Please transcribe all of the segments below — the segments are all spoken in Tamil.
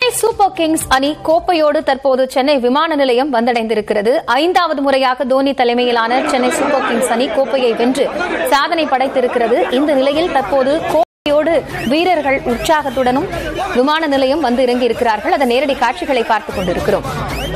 சென்னை சூப்பர் கிங்ஸ் அணி கோப்பையோடு தற்போது சென்னை விமான நிலையம் வந்தடைந்திருக்கிறது. 5வது முறையாக தோனி தலைமையிலான சென்னை சூப்பர் கிங்ஸ் அணி கோப்பையை வென்று சாதனை படைத்திருக்கிறது. இந்த நிலையில் தற்போது கோப்பையோடு வீரர்கள் உற்சாகத்துடனும் விமான நிலையம் வந்து இறங்கி இருக்கிறார்கள். அதன் நேரடி காட்சிகளை பார்த்துக் கொண்டிருக்கிறோம்.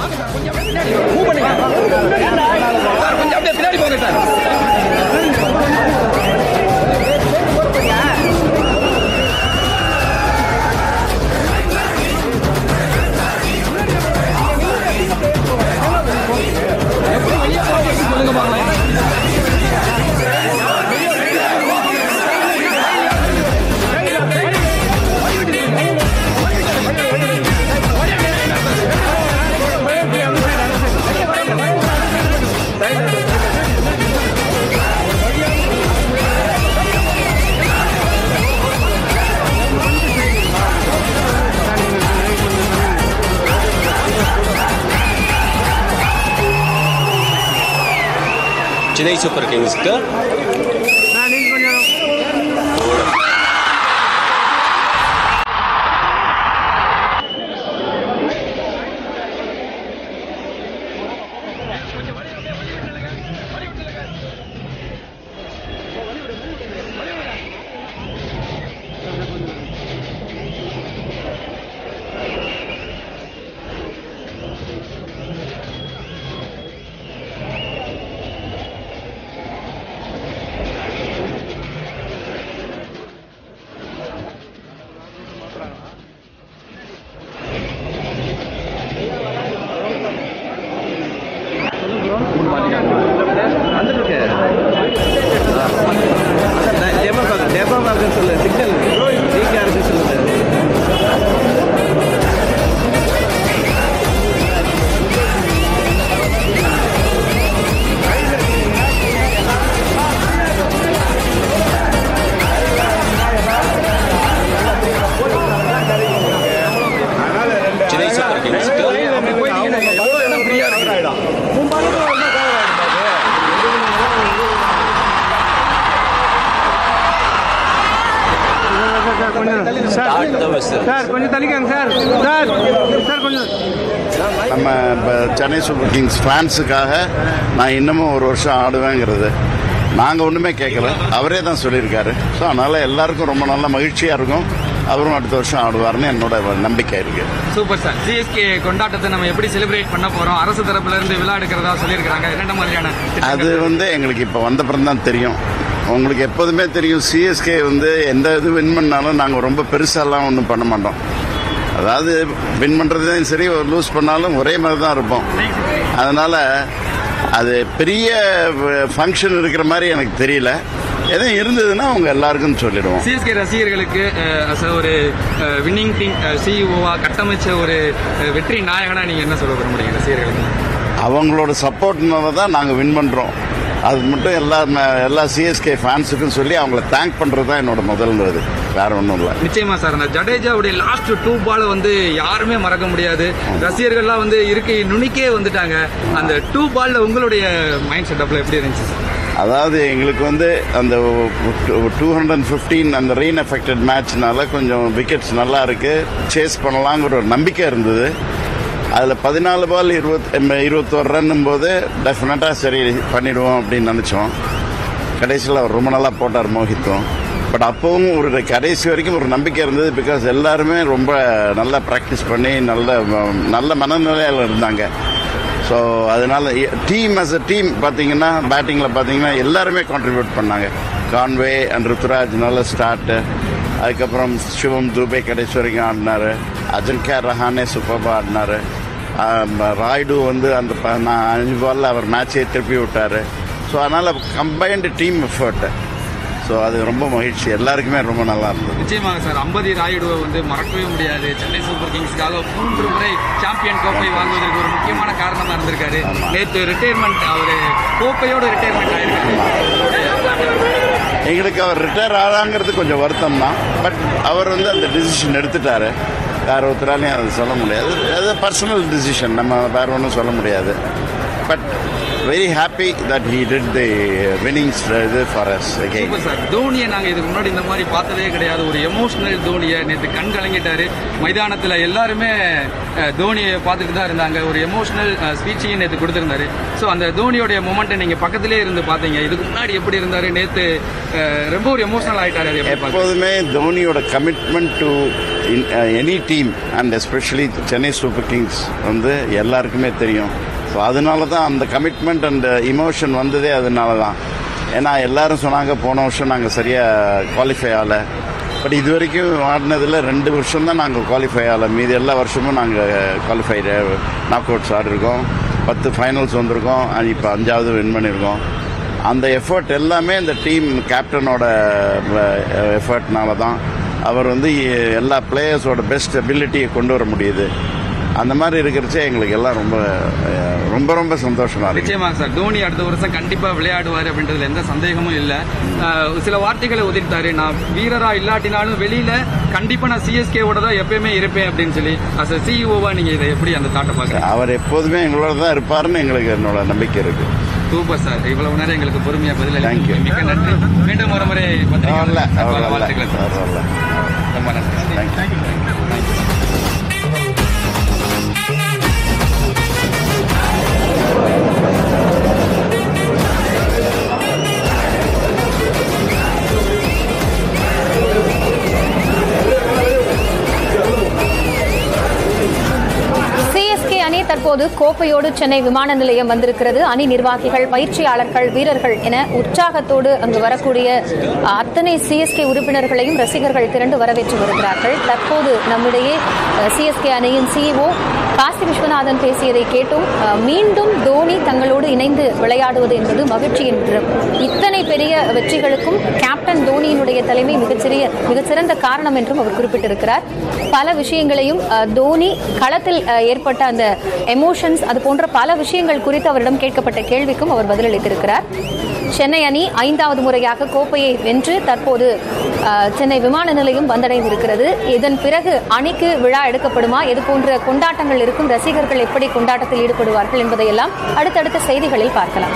Chennai Super Kings ke நம்ம சென்னை சூப்பர் கிங்ஸ் ஃபேன்ஸுக்காக நான் இன்னமும் ஒரு வருஷம் ஆடுவேங்கிறது நாங்கள் ஒன்றுமே கேட்கல, அவரே தான் சொல்லியிருக்காரு. ஸோ அதனால் எல்லாருக்கும் ரொம்ப நல்ல மகிழ்ச்சியாக இருக்கும். அவரும் அடுத்த வருஷம் ஆடுவார்னு என்னோட நம்பிக்கை இருக்கு. Super sir. சிஎஸ்கே கொண்டாட்டத்தை நம்ம எப்படி செலிப்ரேட் பண்ண போறோம்? அரசு தரப்புல இருந்து விழா எடுக்கிறதா சொல்லியிருக்காங்க. என்ன மாதிரியான அது எங்களுக்கு இப்போ வந்தப்புறம் தான் தெரியும். உங்களுக்கு எப்போதுமே தெரியும், சிஎஸ்கே எந்த இது வின் பண்ணாலும் நாங்கள் ரொம்ப பெருசாலாம் ஒன்றும் பண்ண மாட்டோம். அதாவது வின் பண்ணுறதும் சரி, லூஸ் பண்ணாலும் ஒரே மாதிரி தான் இருப்போம். அதனால் அது பெரிய ஃபங்க்ஷன் இருக்கிற மாதிரி எனக்கு தெரியல. எதுவும் இருந்ததுன்னா அவங்க எல்லாருக்கும் சொல்லிடுவோம். சிஎஸ்கே ரசிகர்களுக்கு ஒரு வின்னிங் டீம் சிஇஓவா கட்டமைச்ச ஒரு வெற்றி நாயகனா நீங்கள் என்ன சொல்ல விரும்புறீங்க ரசிகர்களுக்கு? அவங்களோட சப்போர்ட்னால தான் நாங்கள் வின் பண்ணுறோம். அது மட்டும் எல்லா சிஎஸ்கே ஃபேன்ஸுக்கும் சொல்லி அவங்கள தேங்க் பண்ணுறது தான் என்னோட முதல்ன்றது, வேற ஒன்றும் இல்லை. நிச்சயமா சார். அந்த ஜடேஜாவுடைய லாஸ்ட் 2 பால் யாருமே மறக்க முடியாது. ரசிகர்கள்லாம் இருக்கை நுனிக்கே வந்துட்டாங்க. அந்த 2 பால்ல உங்களுடைய மைண்ட் செட்டப்ல எப்படி இருந்துச்சு சார்? அதாவது எங்களுக்கு அந்த 215 அந்த ரெயின் எஃபெக்டட் மேட்ச்னால கொஞ்சம் விக்கெட்ஸ் நல்லா இருக்கு, சேஸ் பண்ணலாங்கிற ஒரு நம்பிக்கை இருந்தது. அதில் 14 பால் 21 ரன்னும் போது டெஃபினட்டாக சரி பண்ணிடுவோம் அப்படின்னு நினச்சோம். கடைசியில் அவர் ரொம்ப நல்லா போட்டார் மோஹித்தும். பட் அப்பவும் ஒரு கடைசி வரைக்கும் ஒரு நம்பிக்கை இருந்தது. பிகாஸ் எல்லாருமே ரொம்ப நல்லா ப்ராக்டிஸ் பண்ணி நல்ல மனநிலையில் இருந்தாங்க. ஸோ அதனால டீம் அஸ் அ டீம் பார்த்தீங்கன்னா பேட்டிங்கில் பார்த்தீங்கன்னா எல்லாருமே கான்ட்ரிபியூட் பண்ணாங்க. கான்வே அண்ட் ருத்துராஜ் நல்ல ஸ்டார்ட்டு. அதுக்கப்புறம் சிவம் துபே கடைசி வரைக்கும் ஆடினார். அஜன்கே ரஹானே சூப்பராக ஆடினார். ராய்டு அந்த 5 பாலில் அவர் மேட்சை திருப்பி விட்டார். ஸோ அதனால் கம்பைன்டு டீம் எஃபர்ட். ஸோ அது ரொம்ப மகிழ்ச்சி, எல்லாருக்குமே ரொம்ப நல்லா இருந்தது. நிச்சயமாக சார். அம்பதி ராயுடுவை மறக்கவே முடியாது. சென்னை சூப்பர் கிங்ஸ்க்காக 3 முறை சாம்பியன் கோப்பை வாங்குவதற்கு ஒரு முக்கியமான காரணமாக இருந்திருக்காரு. நேற்று ரிட்டையர்மெண்ட், அவர் கோப்பையோட ரிட்டையர்மெண்ட் ஆயிருக்காரு. எங்களுக்கு அவர் ரிட்டையர் ஆகாங்கிறது கொஞ்சம் வருத்தம் தான். பட் அவர் அந்த டிசிஷன் எடுத்துட்டாரு. வேற ஒருத்தராலையும் அதை சொல்ல முடியாது. அது பர்சனல் டிசிஷன், நம்ம வேற ஒன்றும் சொல்ல முடியாது. But very happy that he did the winnings for us again. Super sir. தோனியை நாங்க இதுக்கு முன்னாடி இந்த மாதிரி பார்த்ததே கிடையாது. ஒரு எமோஷனல் தோனியை நேற்று கண் கலங்கிட்டாரு. மைதானத்தில் எல்லாருமே தோனியை பார்த்துட்டு தான் இருந்தாங்க. ஒரு எமோஷனல் ஸ்பீச்சையும் நேற்று கொடுத்திருந்தாரு. ஸோ அந்த தோனியோடைய மொமெண்ட்டை நீங்க பக்கத்திலே இருந்து பார்த்தீங்க. இதுக்கு முன்னாடி எப்படி இருந்தாரு, நேற்று ரொம்ப ஒரு எமோஷனல் ஆயிட்டாரு. எப்போதுமே தோனியோட commitment to any team and especially Chennai Super Kings வந்து எல்லாருக்குமே தெரியும். ஸோ அதனால தான் அந்த கமிட்மெண்ட் அண்ட் இமோஷன் வந்ததே அதனால தான். ஏன்னா எல்லாரும் சொன்னாங்க போன வருஷம் நாங்கள் சரியாக குவாலிஃபை ஆகலை, பட் இது வரைக்கும் ஆடினதில் 2 வருஷம் தான் நாங்கள் குவாலிஃபை ஆகலை. மீதி எல்லா வருஷமும் நாங்கள் குவாலிஃபைடு நாக் அவுட்ஸ் ஆடிருக்கோம், 10 ஃபைனல்ஸ் வந்திருக்கோம், இப்போ 5வது வின் பண்ணியிருக்கோம். அந்த எஃபர்ட் எல்லாமே இந்த டீம் கேப்டனோட எஃபர்ட்னால தான் அவர் வந்து எல்லா பிளேயர்ஸோட பெஸ்ட் எபிலிட்டியை கொண்டு வர முடியுது. அந்த மாதிரி இருக்கிறச்சே எங்களுக்கு எல்லாம் ரொம்ப ரொம்ப ரொம்ப சந்தோஷமா இருக்கு. நிச்சயமாக சார், தோனி அடுத்த வருஷம் கண்டிப்பா விளையாடுவார் அப்படின்றதுல எந்த சந்தேகமும் இல்லை. சில வார்த்தைகளை உதிர்த்தாரு, நான் வீரரா இல்லாட்டினாலும் வெளியில கண்டிப்பா நான் சிஎஸ்கேவோட தான் எப்பயுமே இருப்பேன் அப்படின்னு சொல்லி. அஸ் சிஇஓவா நீங்க இதை எப்படி அந்த தாட்டை பாக்குறீங்க? அவர் எப்போதுமே எங்களோட தான் இருப்பாருன்னு எங்களுக்கு என்னோட நம்பிக்கை இருக்கு. சூப்பர் சார், இவ்வளவு நேரம் எங்களுக்கு பொறுமையா பதிலளிக்க மிக்க நன்றி. மீண்டும் ஒரு முறை வாழ்த்துக்கள் சார். ரொம்ப நன்றி. தற்போது கோப்பையோடு சென்னை விமான நிலையம் வந்திருக்கிறது. அணி நிர்வாகிகள், பயிற்சியாளர்கள், வீரர்கள் என உற்சாகத்தோடு அங்கு வரக்கூடிய அத்தனை சிஎஸ்கே உறுப்பினர்களையும் ரசிகர்கள் திரண்டு வரவேற்று வருகிறார்கள். தற்போது நம்மிடையே சிஎஸ்கே அணியின் சிஇஓ காசி விஸ்வநாதன் பேசியதை கேட்டும். மீண்டும் தோனி தங்களோடு இணைந்து விளையாடுவது என்பது மகிழ்ச்சி என்றும், இத்தனை பெரிய வெற்றிகளுக்கும் கேப்டன் தோனியினுடைய தலைமை மிகச்சிறந்த காரணம் என்றும் அவர் குறிப்பிட்டிருக்கிறார். பல விஷயங்களையும் தோனி களத்தில் ஏற்பட்ட அந்த எமோஷன்ஸ், அது போன்ற பல விஷயங்கள் குறித்து அவரிடம் கேட்கப்பட்ட கேள்விக்கும் அவர் பதிலளித்திருக்கிறார். சென்னை அணி 5வது முறையாக கோப்பையை வென்று தற்போது சென்னை விமான நிலையம் வந்தடைந்திருக்கிறது. இதன் பிறகு அணிக்கு விழா எடுக்கப்படுமா, இது போன்ற கொண்டாட்டங்கள் இருக்கும், ரசிகர்கள் எப்படி கொண்டாட்டத்தில் ஈடுபடுவார்கள் என்பதையெல்லாம் அடுத்தடுத்த செய்திகளில் பார்க்கலாம்.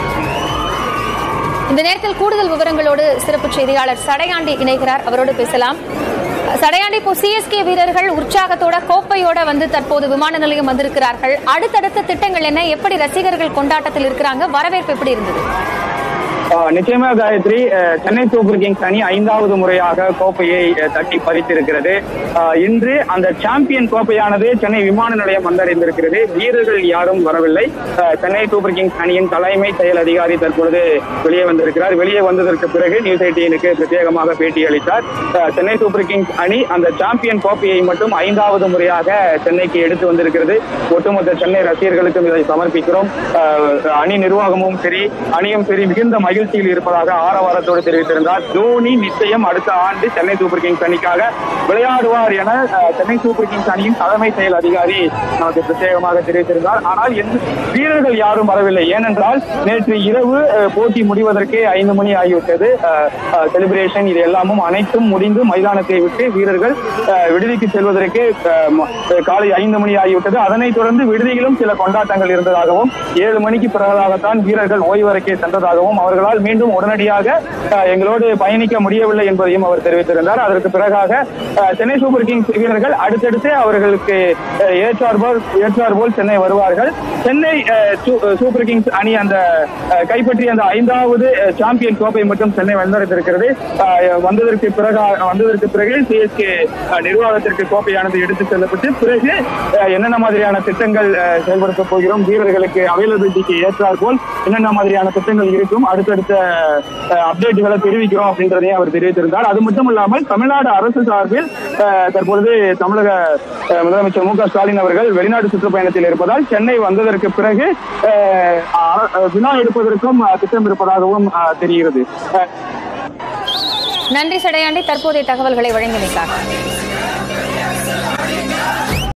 இந்த நேரத்தில் கூடுதல் விவரங்களோடு சிறப்பு செய்தியாளர் சடையாண்டி இணைகிறார், அவரோடு பேசலாம். சடையாண்டி, இப்போ சிஎஸ்கே வீரர்கள் உற்சாகத்தோட கோப்பையோட வந்து தற்போது விமான நிலையம் வந்திருக்கிறார்கள். அடுத்தடுத்த திட்டங்கள் என்ன, எப்படி ரசிகர்கள் கொண்டாட்டத்தில் இருக்கிறாங்க, வரவேற்பு எப்படி இருந்தது? நிச்சயமா காயத்ரி, சென்னை சூப்பர் கிங்ஸ் அணி 5வது முறையாக கோப்பையை தட்டி பறித்திருக்கிறது. இன்று அந்த சாம்பியன் கோப்பையானது சென்னை விமான நிலையம் வந்தடைந்திருக்கிறது. வீரர்கள் யாரும் வரவில்லை. சென்னை சூப்பர் கிங்ஸ் அணியின் தலைமை செயல் அதிகாரி தற்பொழுது வெளியே வந்திருக்கிறார். வெளியே வந்ததற்கு பிறகு News18க்கு பிரத்யேகமாக பேட்டி அளித்தார். சென்னை சூப்பர் கிங்ஸ் அணி அந்த சாம்பியன் கோப்பையை மட்டும் 5வது முறையாக சென்னைக்கு எடுத்து வந்திருக்கிறது. ஒட்டுமொத்த சென்னை ரசிகர்களுக்கும் இதை சமர்ப்பிக்கிறோம். அணி நிர்வாகமும் சரி, அணியும் சரி மிகுந்த மகிழ்ச்சியில் இருப்பதாக ஆரவாரத்தோடு தெரிவித்திருந்தார். தோனி நிச்சயம் அடுத்த ஆண்டு சென்னை சூப்பர் கிங்ஸ் அணிக்காக விளையாடுவார் என சென்னை சூப்பர் கிங்ஸ் அணியின் தலைமை செயல் அதிகாரி நமக்கு பிரத்யேகமாக தெரிவித்திருந்தார். ஆனால் வீரர்கள் யாரும் வரவில்லை. ஏனென்றால் நேற்று இரவு போட்டி முடிவதற்கு 5 மணி ஆகிவிட்டது. செலிபிரேஷன் இது எல்லாமும் அனைத்தும் முடிந்து மைதானத்தை விட்டு வீரர்கள் விடுதிக்கு செல்வதற்கு காலை 5 மணி ஆகிவிட்டது. அதனைத் தொடர்ந்து விடுதியிலும் சில கொண்டாட்டங்கள் இருந்ததாகவும் 7 மணிக்கு பிறகாகத்தான் வீரர்கள் ஓய்வறைக்கு சென்றதாகவும் அவர்களால் மீண்டும் உடனடியாக எங்களோடு பயணிக்க முடியவில்லை என்பதையும் அவர் தெரிவித்திருந்தார். அதற்கு பிறகாக சென்னை சூப்பர் கிங்ஸ் வீரர்கள் அடுத்தடுத்து அவர்களுக்கு ஏற்றார் போல் சென்னை வருவார்கள். சென்னை சூப்பர் கிங்ஸ் அணி அந்த கைப்பற்றிய அந்த 5வது சாம்பியன் கோப்பை மட்டும் சென்னை வந்தடைந்திருக்கிறது. வந்ததற்கு பிறகு சிஎஸ்கே நிர்வாகத்திற்கு கோப்பையானது எடுத்துச் செல்லப்பட்டு பிறகு என்னென்ன மாதிரியான திட்டங்கள் செயல்படுத்தப் போகிறோம், வீரர்களுக்கு அவைலபிலிட்டிக்கு ஏற்றார் போல் என்னென்ன மாதிரியான திட்டங்கள் இருக்கும், அடுத்தடுத்த அப்டேட்டுகளை தெரிவிக்கிறோம் அப்படின்றதையும் அவர் தெரிவித்திருந்தார். அது மட்டும் இல்லாமல் தமிழ்நாடு அரசு சார்பில் தற்பொழுது தமிழக முதலமைச்சர் மு.க. ஸ்டாலின் அவர்கள் வெளிநாடு சுற்றுப்பயணத்தில் இருப்பதால் சென்னை வந்ததற்கு பிறகு விழா எடுப்பதற்கும் திட்டம் இருப்பதாகவும் தெரிகிறது. நன்றி சடையாண்டி, தற்போதைய தகவல்களை வழங்கியமைக்காக.